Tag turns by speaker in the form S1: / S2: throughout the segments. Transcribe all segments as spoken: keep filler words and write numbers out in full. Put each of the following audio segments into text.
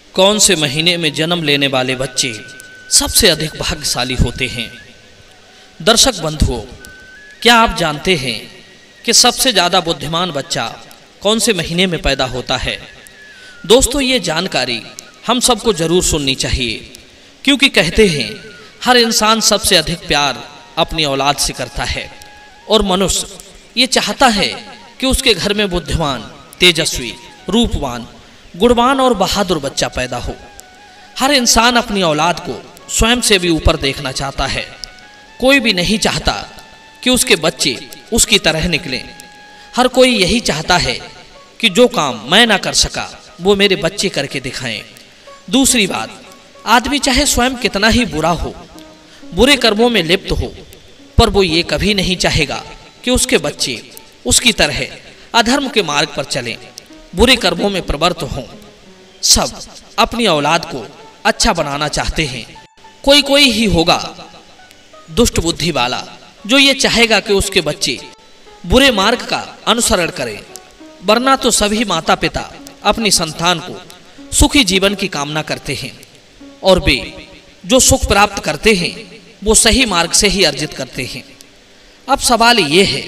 S1: कौन से महीने में जन्म लेने वाले बच्चे सबसे अधिक भाग्यशाली होते हैं? दर्शक बंधुओं, क्या आप जानते हैं कि सबसे ज़्यादा बुद्धिमान बच्चा कौन से महीने में पैदा होता है? दोस्तों, ये जानकारी हम सबको ज़रूर सुननी चाहिए, क्योंकि कहते हैं हर इंसान सबसे अधिक प्यार अपनी औलाद से करता है और मनुष्य ये चाहता है कि उसके घर में बुद्धिमान, तेजस्वी, रूपवान, गुणवान और बहादुर बच्चा पैदा हो। हर इंसान अपनी औलाद को स्वयं से भी ऊपर देखना चाहता है। कोई भी नहीं चाहता कि उसके बच्चे उसकी तरह निकलें। हर कोई यही चाहता है कि जो काम मैं ना कर सका वो मेरे बच्चे करके दिखाएं। दूसरी बात, आदमी चाहे स्वयं कितना ही बुरा हो, बुरे कर्मों में लिप्त हो, पर वो ये कभी नहीं चाहेगा कि उसके बच्चे उसकी तरह अधर्म के मार्ग पर चलें, बुरे कर्मों में प्रवृत्त हों। सब अपनी औलाद को अच्छा बनाना चाहते हैं। कोई कोई ही होगा दुष्ट बुद्धि वाला जो ये चाहेगा कि उसके बच्चे बुरे मार्ग का अनुसरण करें, वरना तो सभी माता पिता अपनी संतान को सुखी जीवन की कामना करते हैं और वे जो सुख प्राप्त करते हैं वो सही मार्ग से ही अर्जित करते हैं। अब सवाल ये है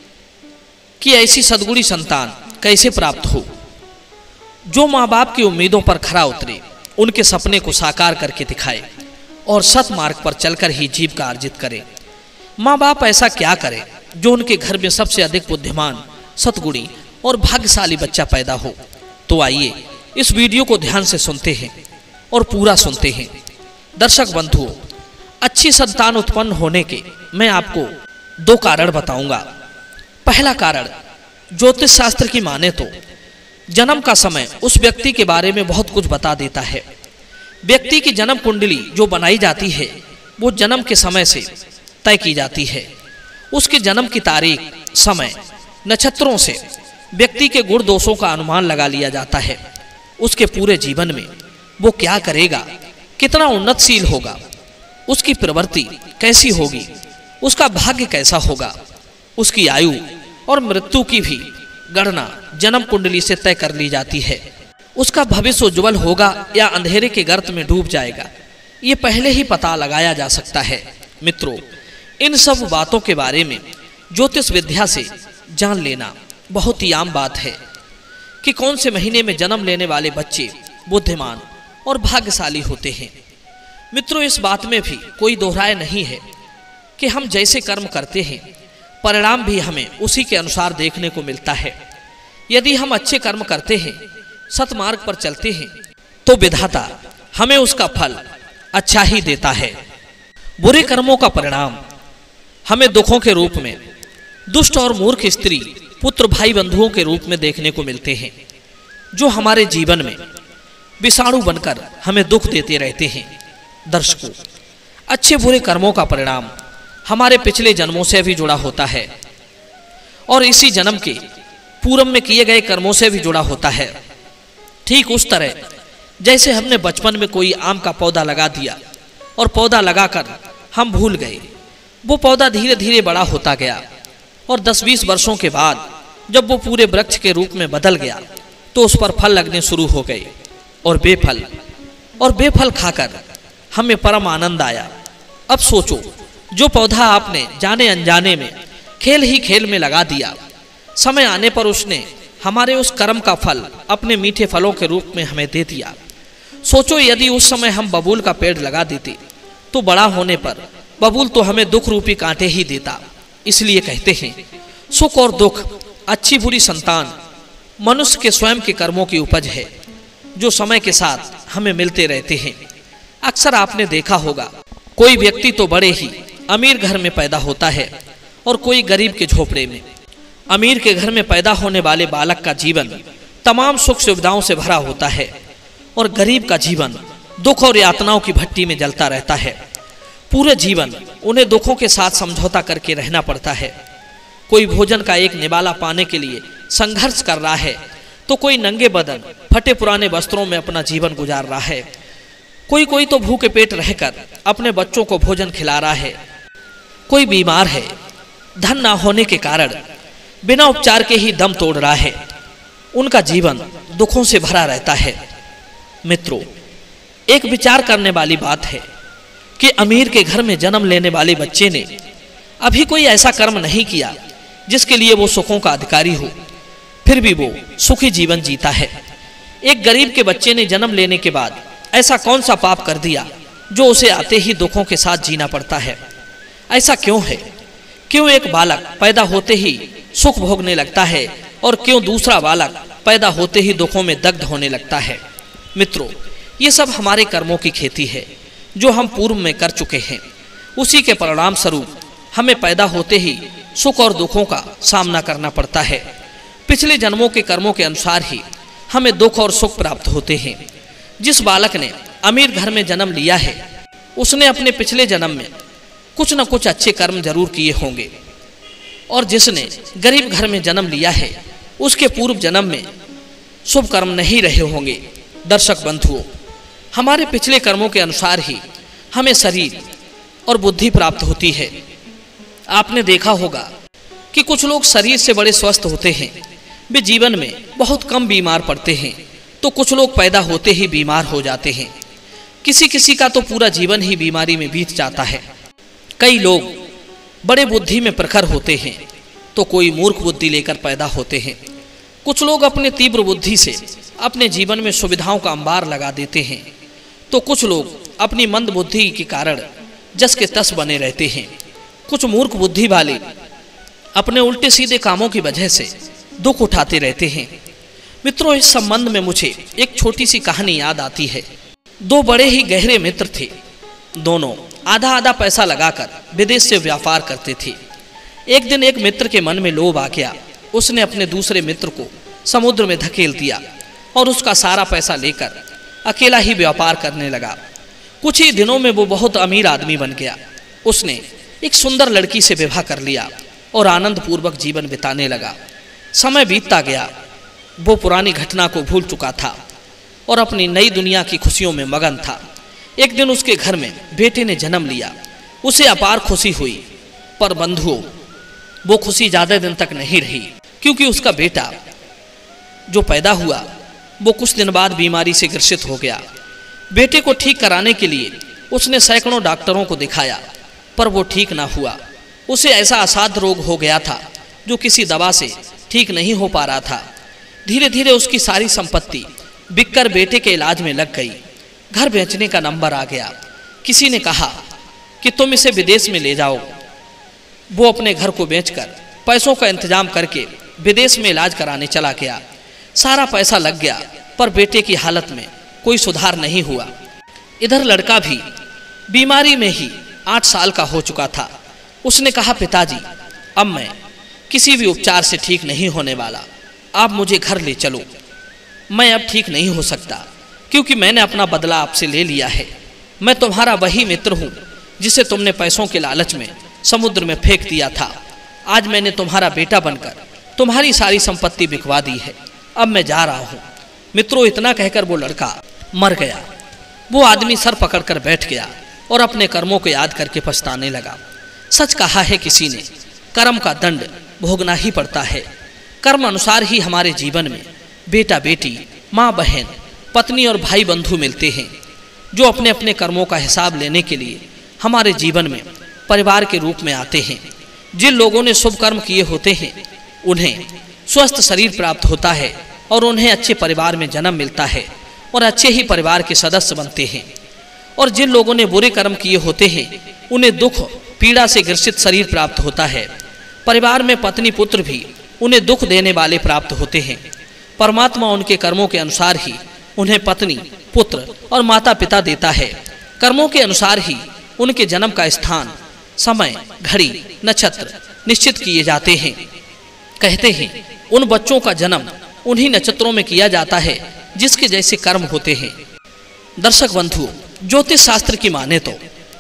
S1: कि ऐसी सद्गुणी संतान कैसे प्राप्त हो जो माँ बाप की उम्मीदों पर खरा उतरे, उनके सपने को साकार करके दिखाए और सत मार्ग पर चलकर ही जीविका अर्जित करे। माँ बाप ऐसा क्या करें जो उनके घर में सबसे अधिक बुद्धिमान, सद्गुणी और भाग्यशाली बच्चा पैदा हो? तो आइए इस वीडियो को ध्यान से सुनते हैं और पूरा सुनते हैं। दर्शक बंधुओं, अच्छी संतान उत्पन्न होने के मैं आपको दो कारण बताऊंगा। पहला कारण, ज्योतिष शास्त्र की माने तो जन्म का समय उस व्यक्ति के बारे में बहुत कुछ बता देता है। व्यक्ति की जन्म कुंडली जो बनाई जाती है वो जन्म के समय से तय की जाती है। उसके जन्म की तारीख, समय, नक्षत्रों से व्यक्ति के गुण दोषों का अनुमान लगा लिया जाता है। उसके पूरे जीवन में वो क्या करेगा, कितना उन्नतशील होगा, उसकी प्रवृत्ति कैसी होगी, उसका भाग्य कैसा होगा, उसकी आयु और मृत्यु की भी गणना जन्म कुंडली से तय कर ली जाती है। उसका भविष्य उज्जवल होगा या अंधेरे के गर्त में डूब जाएगा, ये पहले ही पता लगाया जा सकता है। मित्रों, इन सब बातों के बारे में ज्योतिष विद्या से जान लेना बहुत ही आम बात है कि कौन से महीने में जन्म लेने वाले बच्चे बुद्धिमान और भाग्यशाली होते हैं। मित्रों, इस बात में भी कोई दोहराए नहीं है कि हम जैसे कर्म करते हैं परिणाम भी हमें उसी के अनुसार देखने को मिलता है। यदि हम अच्छे कर्म करते हैं, सतमार्ग पर चलते हैं, तो विधाता हमें उसका फल अच्छा ही देता है। बुरे कर्मों का परिणाम हमें दुखों के रूप में, दुष्ट और मूर्ख स्त्री, पुत्र, भाई, बंधुओं के रूप में देखने को मिलते हैं, जो हमारे जीवन में विषाणु बनकर हमें दुख देते रहते हैं। दर्शकों, अच्छे बुरे कर्मों का परिणाम हमारे पिछले जन्मों से भी जुड़ा होता है और इसी जन्म के पूर्व में किए गए कर्मों से भी जुड़ा होता है। ठीक उस तरह जैसे हमने बचपन में कोई आम का पौधा लगा दिया और पौधा लगाकर हम भूल गए, वो पौधा धीरे धीरे बड़ा होता गया और दस बीस वर्षों के बाद जब वो पूरे वृक्ष के रूप में बदल गया तो उस पर फल लगने शुरू हो गए और बेफल और बेफल खाकर हमें परम आनंद आया। अब सोचो, जो पौधा आपने जाने अनजाने में खेल ही खेल में लगा दिया, समय आने पर उसने हमारे उस कर्म का फल अपने मीठे फलों के रूप में हमें दे दिया। सोचो, यदि उस समय हम बबूल का पेड़ लगा देते तो बड़ा होने पर बबूल तो हमें दुख रूपी कांटे ही देता। इसलिए कहते हैं सुख और दुख, अच्छी बुरी संतान मनुष्य के स्वयं के कर्मों की उपज है, जो समय के साथ हमें मिलते रहते हैं। अक्सर आपने देखा होगा, कोई व्यक्ति तो बड़े ही अमीर घर में पैदा होता है और कोई गरीब के झोपड़े में। अमीर के घर में पैदा होने वाले बालक का जीवन तमाम सुख सुविधाओं से भरा होता है और गरीब का जीवन दुख और यातनाओं की भट्टी में जलता रहता है। पूरे जीवन उन्हें दुखों के साथ समझौता करके रहना पड़ता है। कोई भोजन का एक निवाला पाने के लिए संघर्ष कर रहा है तो कोई नंगे बदन फटे पुराने वस्त्रों में अपना जीवन गुजार रहा है। कोई कोई तो भूखे पेट रहकर अपने बच्चों को भोजन खिला रहा है। कोई बीमार है, धन ना होने के कारण बिना उपचार के ही दम तोड़ रहा है। उनका जीवन दुखों से भरा रहता है। मित्रों, एक विचार करने वाली बात है कि अमीर के घर में जन्म लेने वाले बच्चे ने अभी कोई ऐसा कर्म नहीं किया जिसके लिए वो सुखों का अधिकारी हो, फिर भी वो सुखी जीवन जीता है। एक गरीब के बच्चे ने जन्म लेने के बाद ऐसा कौन सा पाप कर दिया जो उसे आते ही दुखों के साथ जीना पड़ता है? ऐसा क्यों है? क्यों एक बालक पैदा होते ही सुख भोगने लगता है और क्यों दूसरा बालक पैदा होते ही दुखों में दग्ध होने लगता है? मित्रों, ये सब हमारे कर्मों की खेती है जो हम पूर्व में कर चुके हैं। उसी के परिणाम स्वरूप हमें पैदा होते ही सुख और दुखों का सामना करना पड़ता है। पिछले जन्मों के कर्मों के अनुसार ही हमें दुख और सुख प्राप्त होते हैं। जिस बालक ने अमीर घर में जन्म लिया है उसने अपने पिछले जन्म में कुछ न कुछ अच्छे कर्म जरूर किए होंगे, और जिसने गरीब घर में जन्म लिया है उसके पूर्व जन्म में शुभ कर्म नहीं रहे होंगे। दर्शक बंधुओं, हमारे पिछले कर्मों के अनुसार ही हमें शरीर और बुद्धि प्राप्त होती है। आपने देखा होगा कि कुछ लोग शरीर से बड़े स्वस्थ होते हैं, वे जीवन में बहुत कम बीमार पड़ते हैं, तो कुछ लोग पैदा होते ही बीमार हो जाते हैं। किसी किसी का तो पूरा जीवन ही बीमारी में बीत जाता है। कई लोग बड़े बुद्धि में प्रखर होते हैं तो कोई मूर्ख बुद्धि लेकर पैदा होते हैं। कुछ लोग अपने तीव्र बुद्धि से अपने जीवन में सुविधाओं का अंबार लगा देते हैं, तो कुछ लोग अपनी मंद बुद्धि के कारण जस के तस बने रहते हैं। कुछ मूर्ख बुद्धि वाले अपने उल्टे सीधे कामों की वजह से दुख उठाते रहते हैं। मित्रों, इस संबंध में मुझे एक छोटी सी कहानी याद आती है। दो बड़े ही गहरे मित्र थे। दोनों आधा आधा पैसा लगाकर विदेश से व्यापार करते थे। एक दिन एक मित्र के मन में लोभ आ गया। उसने अपने दूसरे मित्र को समुद्र में धकेल दिया और उसका सारा पैसा लेकर अकेला ही व्यापार करने लगा। कुछ ही दिनों में वो बहुत अमीर आदमी बन गया। उसने एक सुंदर लड़की से विवाह कर लिया और आनंद पूर्वक जीवन बिताने लगा। समय बीतता गया। वो पुरानी घटना को भूल चुका था और अपनी नई दुनिया की खुशियों में मगन था। एक दिन उसके घर में बेटे ने जन्म लिया। उसे अपार खुशी हुई, पर बंधुओं, वो खुशी ज्यादा दिन तक नहीं रही, क्योंकि उसका बेटा जो पैदा हुआ वो कुछ दिन बाद बीमारी से ग्रसित हो गया। बेटे को ठीक कराने के लिए उसने सैकड़ों डॉक्टरों को दिखाया, पर वो ठीक ना हुआ। उसे ऐसा असाध्य रोग हो गया था जो किसी दवा से ठीक नहीं हो पा रहा था। धीरे धीरे उसकी सारी संपत्ति बिककर बेटे के इलाज में लग गई। घर बेचने का नंबर आ गया। किसी ने कहा कि तुम इसे विदेश में ले जाओ। वो अपने घर को बेचकर पैसों का इंतजाम करके विदेश में इलाज कराने चला गया। सारा पैसा लग गया, पर बेटे की हालत में कोई सुधार नहीं हुआ। इधर लड़का भी बीमारी में ही आठ साल का हो चुका था। उसने कहा, पिताजी, अब मैं किसी भी उपचार से ठीक नहीं होने वाला। आप मुझे घर ले चलो। मैं अब ठीक नहीं हो सकता, क्योंकि मैंने अपना बदला आपसे ले लिया है। मैं तुम्हारा वही मित्र हूँ जिसे तुमने पैसों के लालच में समुद्र में फेंक दिया था। आज मैंने तुम्हारा बेटा बनकर तुम्हारी सारी संपत्ति बिकवा दी है। अब मैं जा रहा हूँ। मित्रों, इतना कहकर वो लड़का मर गया। वो आदमी सर पकड़कर बैठ गया और अपने कर्मों को याद करके पछताने लगा। सच कहा है किसी ने, कर्म का दंड भोगना ही पड़ता है। कर्म अनुसार ही हमारे जीवन में बेटा बेटी, माँ बहन, पत्नी और भाई बंधु मिलते हैं, जो अपने अपने कर्मों का हिसाब लेने के लिए हमारे जीवन में परिवार के रूप में आते हैं। जिन लोगों ने शुभ कर्म किए होते हैं उन्हें स्वस्थ शरीर प्राप्त होता है और उन्हें अच्छे परिवार में जन्म मिलता है और अच्छे ही परिवार के सदस्य बनते हैं। और जिन लोगों ने बुरे कर्म किए होते हैं उन्हें दुख पीड़ा से ग्रसित शरीर प्राप्त होता है। परिवार में पत्नी पुत्र भी उन्हें दुख देने वाले प्राप्त होते हैं। परमात्मा उनके कर्मों के अनुसार ही उन्हें पत्नी, पुत्र और माता पिता देता है। कर्मों के अनुसार ही उनके जन्म का स्थान, समय, घड़ी, नक्षत्र निश्चित किए जाते हैं। कहते हैं उन बच्चों का जन्म उन्हीं नक्षत्रों में किया जाता है जिसके जैसे कर्म होते हैं। दर्शक बंधुओं, ज्योतिष शास्त्र की माने तो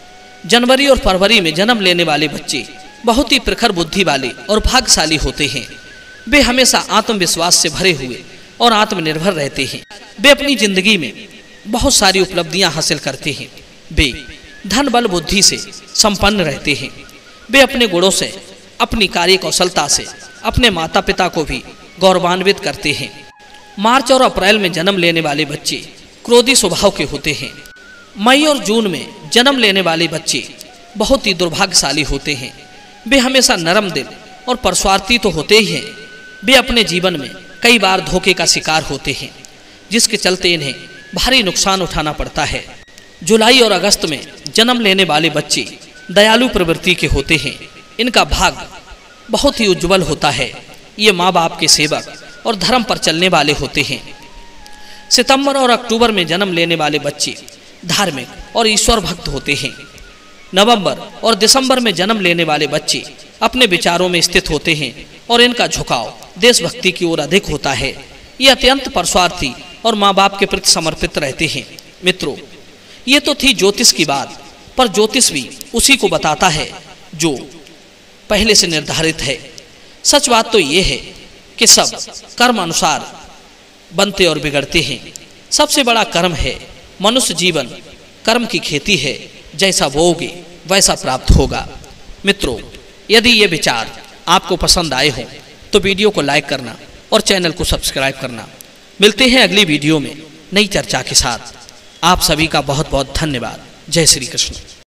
S1: जनवरी और फरवरी में जन्म लेने वाले बच्चे बहुत ही प्रखर बुद्धि वाले और भाग्यशाली होते हैं। वे हमेशा आत्मविश्वास से भरे हुए और आत्मनिर्भर रहते हैं। वे अपनी जिंदगी में बहुत सारी उपलब्धियां हासिल करते हैं। वे धन बल बुद्धि से संपन्न रहते हैं। वे अपने गुणों से, अपनी कार्य कौशलता से अपने माता पिता को भी गौरवान्वित करते हैं। मार्च और अप्रैल में जन्म लेने वाले बच्चे क्रोधी स्वभाव के होते हैं। मई और जून में जन्म लेने वाले बच्चे बहुत ही दुर्भाग्यशाली होते हैं। वे हमेशा नरम दिल और परस्वार्थी तो होते ही हैं, वे अपने जीवन में कई बार धोखे का शिकार होते हैं, जिसके चलते इन्हें भारी नुकसान उठाना पड़ता है। जुलाई और अगस्त में जन्म लेने वाले बच्चे दयालु प्रवृत्ति के होते हैं। इनका भाग्य बहुत ही उज्जवल होता है। ये माँ बाप के सेवक और धर्म पर चलने वाले होते हैं। सितंबर और अक्टूबर में जन्म लेने वाले बच्चे धार्मिक और ईश्वर भक्त होते हैं। नवंबर और दिसंबर में जन्म लेने वाले बच्चे अपने विचारों में स्थित होते हैं और इनका झुकाव देशभक्ति की ओर अधिक होता है। ये अत्यंत परस्वार्थी और माँ बाप के प्रति समर्पित रहते हैं। मित्रों, ये तो थी ज्योतिष की बात, पर ज्योतिष भी उसी को बताता है जो पहले से निर्धारित है। सच बात तो ये है कि सब कर्म अनुसार बनते और बिगड़ते हैं। सबसे बड़ा कर्म है मनुष्य जीवन कर्म की खेती है, जैसा बोओगे वैसा प्राप्त होगा। मित्रों, यदि ये विचार आपको पसंद आए हों तो वीडियो को लाइक करना और चैनल को सब्सक्राइब करना। मिलते हैं अगली वीडियो में नई चर्चा के साथ। आप सभी का बहुत बहुत धन्यवाद। जय श्री कृष्ण।